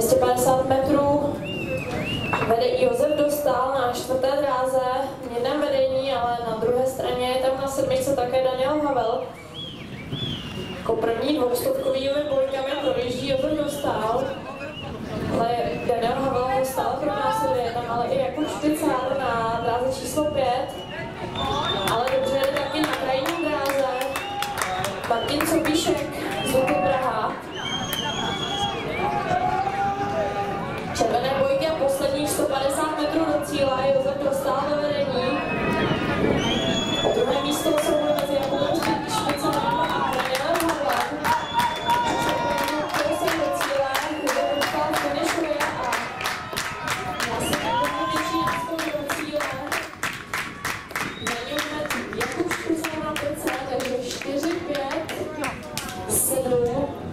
250 metrů vede Josef Dostál na 4. dráze, v jednom vedení, ale na druhé straně je tam na 7. také Daniel Havel. Jako první dvoustovkovými bojkami projíždí Josef Dostál, ale Daniel Havel ho stále pronásleduje, tam ale i Jakub Štycar na dráze číslo 5, ale dobře jde taky na krajní dráze Martin Sobíšek z Luky Praha. Červené bojky a posledních 150 metrů do cíle, Josef Dostál do vedení. Po druhé místo jsou mezi Jakubem Štycarem a Danielem Havlem. Červený se do cíle, Josef Dostál finišuje a následně větší náskok do cíle. Na něm Jakub Štycar na 5, takže 4, 5, 7.